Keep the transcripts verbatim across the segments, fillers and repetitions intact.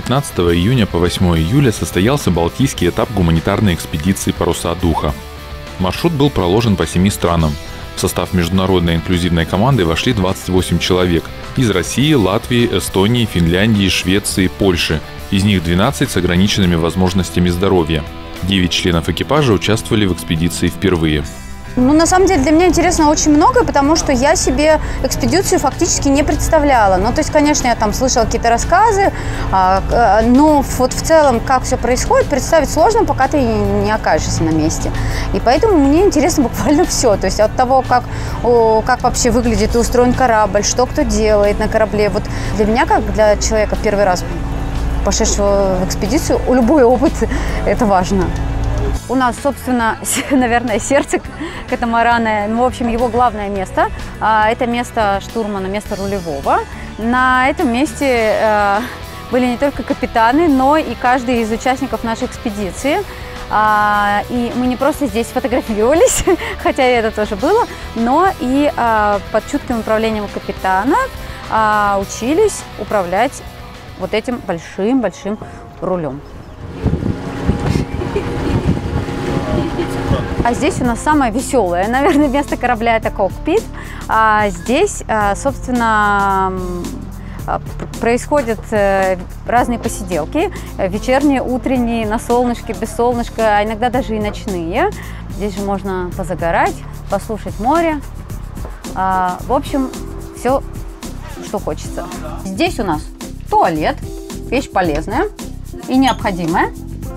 девятнадцатого июня по восьмое июля состоялся Балтийский этап гуманитарной экспедиции «Паруса духа». Маршрут был проложен по семи странам. В состав международной инклюзивной команды вошли двадцать восемь человек из России, Латвии, Эстонии, Финляндии, Швеции, Польши. Из них двенадцать с ограниченными возможностями здоровья. девять членов экипажа участвовали в экспедиции впервые. Ну, на самом деле, для меня интересно очень многое, потому что я себе экспедицию фактически не представляла. Ну, то есть, конечно, я там слышала какие-то рассказы, но вот в целом, как все происходит, представить сложно, пока ты не окажешься на месте. И поэтому мне интересно буквально все. То есть, от того, как, как вообще выглядит и устроен корабль, что кто делает на корабле. Вот для меня, как для человека первый раз пошедшего в экспедицию, любой опыт – это важно. У нас, собственно, наверное, сердце катамарана, ну, в общем, его главное место – это место штурмана, место рулевого. На этом месте были не только капитаны, но и каждый из участников нашей экспедиции. И мы не просто здесь фотографировались, хотя и это тоже было, но и под чутким управлением капитана учились управлять вот этим большим-большим рулем. А здесь у нас самое веселое, наверное, место корабля – это кокпит. А здесь, собственно, происходят разные посиделки, вечерние, утренние, на солнышке, без солнышка, а иногда даже и ночные. Здесь же можно позагорать, послушать море. В общем, все, что хочется. Здесь у нас туалет, вещь полезная и необходимая.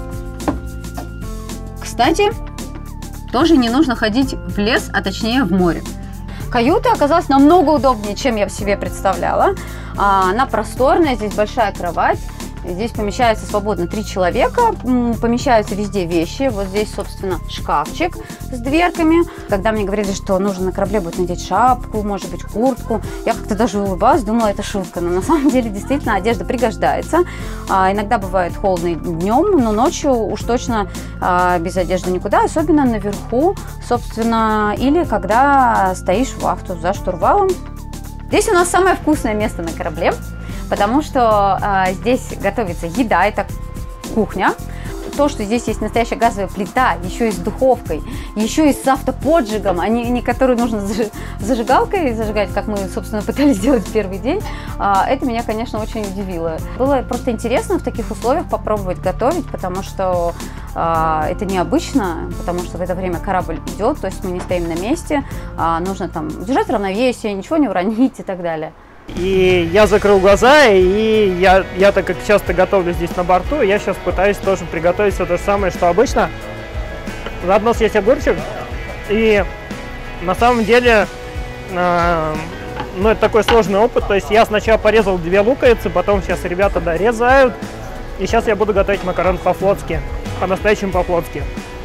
Кстати, тоже не нужно ходить в лес, а точнее в море. Каюта оказалась намного удобнее, чем я себе представляла. Она просторная, здесь большая кровать. Здесь помещается свободно три человека, помещаются везде вещи. Вот здесь, собственно, шкафчик с дверками. Когда мне говорили, что нужно на корабле будет надеть шапку, может быть, куртку, я как-то даже улыбалась, думала, это шутка. Но на самом деле, действительно, одежда пригождается. А, иногда бывает холодно днем, но ночью уж точно а, без одежды никуда, особенно наверху, собственно, или когда стоишь вахту за штурвалом. Здесь у нас самое вкусное место на корабле, потому что а, здесь готовится еда, это кухня. То, что здесь есть настоящая газовая плита, еще и с духовкой, еще и с автоподжигом, а не, не которую нужно зажигалкой зажигать, как мы, собственно, пытались сделать в первый день, а, это меня, конечно, очень удивило. Было просто интересно в таких условиях попробовать готовить, потому что а, это необычно, потому что в это время корабль идет, то есть мы не стоим на месте, а, нужно там держать равновесие, ничего не уронить и так далее. И я закрыл глаза, и я, я так как часто готовлю здесь на борту, я сейчас пытаюсь тоже приготовить все то же самое, что обычно. Заодно съесть огурчик. И на самом деле, э, ну, это такой сложный опыт. То есть я сначала порезал две луковицы, потом сейчас ребята дорезают. И сейчас я буду готовить макароны по-флотски, по-настоящему по-флотски.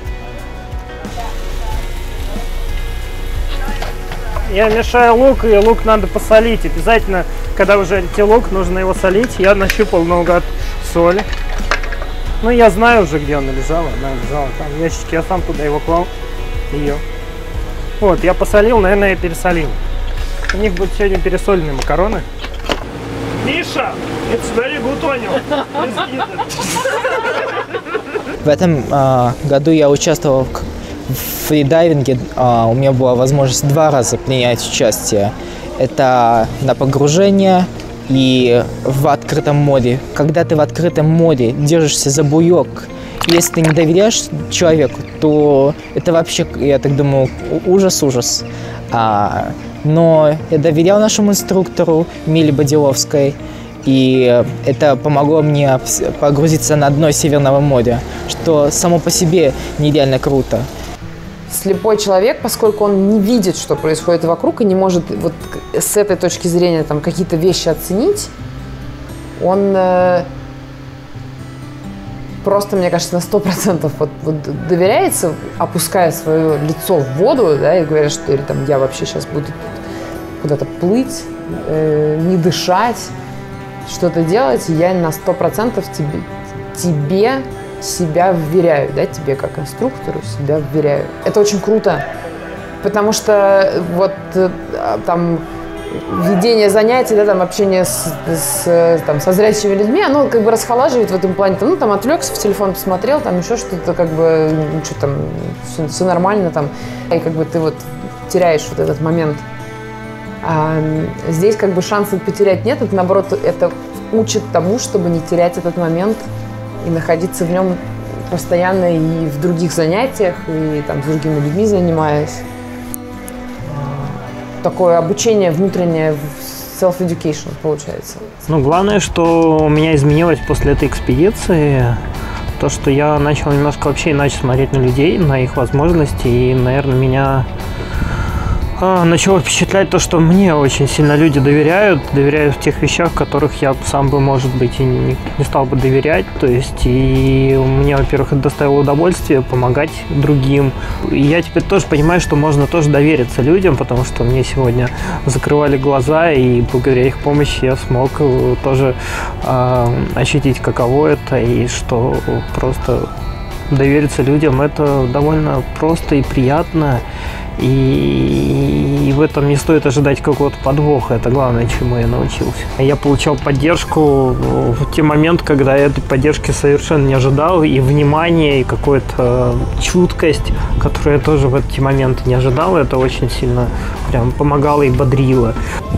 Я мешаю лук, и лук надо посолить. Обязательно, когда вы жарите лук, нужно его солить. Я нащупал наугад соль. Ну, я знаю уже, где она лежала. Она лежала там в ящике, я сам туда его клал. Ее. Вот, я посолил, наверное, я пересолил. У них будут сегодня пересоленные макароны. Миша, it's very good onion. В этом э, году я участвовал в фридайвинге. Uh, у меня была возможность два раза принять участие. Это на погружение и в открытом море. Когда ты в открытом море держишься за буек, если ты не доверяешь человеку, то это вообще, я так думаю, ужас-ужас. Uh, но я доверял нашему инструктору Миле Бодиловской, и это помогло мне погрузиться на дно Северного моря, что само по себе нереально круто. Слепой человек, поскольку он не видит, что происходит вокруг, и не может вот с этой точки зрения там какие-то вещи оценить, он э, просто, мне кажется, на сто процентов вот, вот доверяется, опуская свое лицо в воду, да, и говорит, что или, там, я вообще сейчас буду куда-то плыть, э, не дышать, что-то делать, и я на сто процентов тебе, тебе себя вверяю, да, тебе как инструктору себя вверяю. Это очень круто, потому что вот там ведение занятий, да, там, общение с, с, там, со зрячими людьми, оно как бы расхолаживает в этом плане. Там, ну, там, отвлекся, в телефон посмотрел, там, еще что-то, как бы, что там, все, все нормально, там, и как бы ты вот теряешь вот этот момент. А здесь как бы шанса потерять нет, это, наоборот, это учит тому, чтобы не терять этот момент и находиться в нем постоянно и в других занятиях, и там с другими людьми занимаясь. Такое обучение внутреннее, self-education получается. Ну, главное, что у меня изменилось после этой экспедиции, то, что я начал немножко вообще иначе смотреть на людей, на их возможности, и, наверное, меня а, начало впечатлять то, что мне очень сильно люди доверяют, доверяют в тех вещах, в которых я сам бы, может быть, и не, не стал бы доверять. То есть, и мне, во-первых, это доставило удовольствие помогать другим. И я теперь тоже понимаю, что можно тоже довериться людям, потому что мне сегодня закрывали глаза, и благодаря их помощи я смог тоже э, ощутить, каково это, и что просто довериться людям – это довольно просто и приятно. И, и в этом не стоит ожидать какого-то подвоха. Это главное, чему я научился. Я получал поддержку в те моменты, когда я этой поддержки совершенно не ожидал. И внимание, и какую-то чуткость, которую я тоже в эти моменты не ожидал. Это очень сильно прям помогало и бодрило.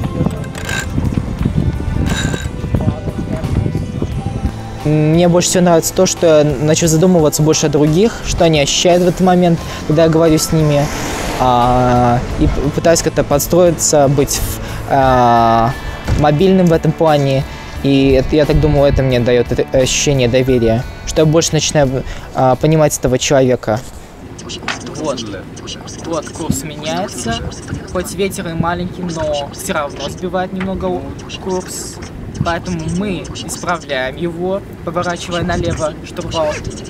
Мне больше всего нравится то, что я начал задумываться больше о других, что они ощущают в этот момент, когда я говорю с ними. А, и пытаюсь как-то подстроиться, быть а, мобильным в этом плане. И это, я так думаю, это мне дает это ощущение доверия, что я больше начинаю а, понимать этого человека. Вот, вот курс меняется, хоть ветер и маленький, но все равно сбивает немного курс. Поэтому мы исправляем его, поворачивая налево штурвал.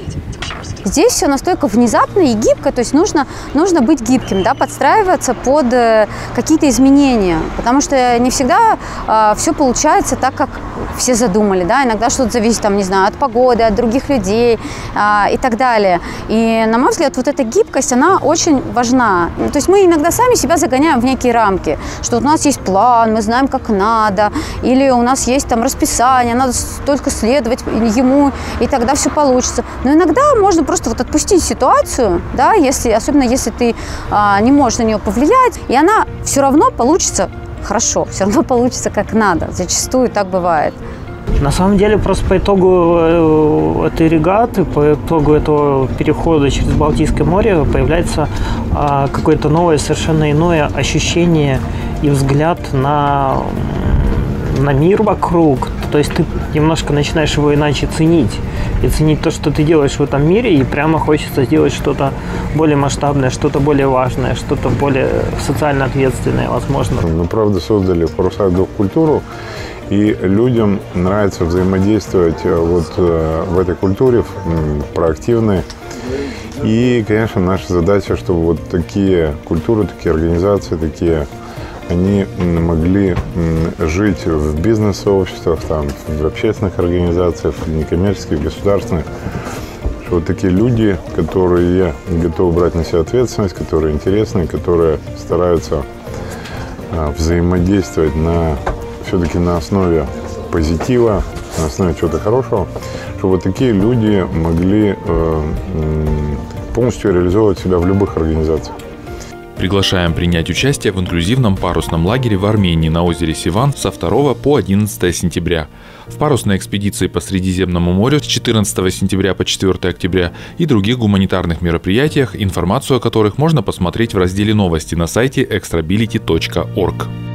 Здесь все настолько внезапно и гибко, то есть нужно, нужно быть гибким, да, подстраиваться под э, какие-то изменения, потому что не всегда э, все получается так, как все задумали, да, иногда что-то зависит, там, не знаю, от погоды, от других людей э, и так далее. И, на мой взгляд, вот эта гибкость, она очень важна. То есть мы иногда сами себя загоняем в некие рамки, что вот у нас есть план, мы знаем, как надо, или у нас есть там расписание, надо только следовать ему, и тогда все получится. Но иногда можно просто Просто вот отпустить ситуацию, да, если, особенно если ты а, не можешь на нее повлиять, и она все равно получится хорошо, все равно получится как надо. Зачастую так бывает. На самом деле, просто по итогу этой регаты, по итогу этого перехода через Балтийское море появляется а, какое-то новое, совершенно иное ощущение и взгляд на, на мир вокруг. То есть ты немножко начинаешь его иначе ценить. И ценить то, что ты делаешь в этом мире, и прямо хочется сделать что-то более масштабное, что-то более важное, что-то более социально ответственное, возможно. Мы, правда, создали паруса дух культуру, и людям нравится взаимодействовать вот в этой культуре, проактивной. И, конечно, наша задача, чтобы вот такие культуры, такие организации, такие они могли жить в бизнес-сообществах, там, в общественных организациях, в некоммерческих, государственных. Что вот такие люди, которые готовы брать на себя ответственность, которые интересны, которые стараются взаимодействовать на, все-таки на основе позитива, на основе чего-то хорошего, чтобы вот такие люди могли полностью реализовывать себя в любых организациях. Приглашаем принять участие в инклюзивном парусном лагере в Армении на озере Севан со второго по одиннадцатое сентября, в парусной экспедиции по Средиземному морю с четырнадцатого сентября по четвёртое октября и других гуманитарных мероприятиях, информацию о которых можно посмотреть в разделе «Новости» на сайте экстрабилити точка орг.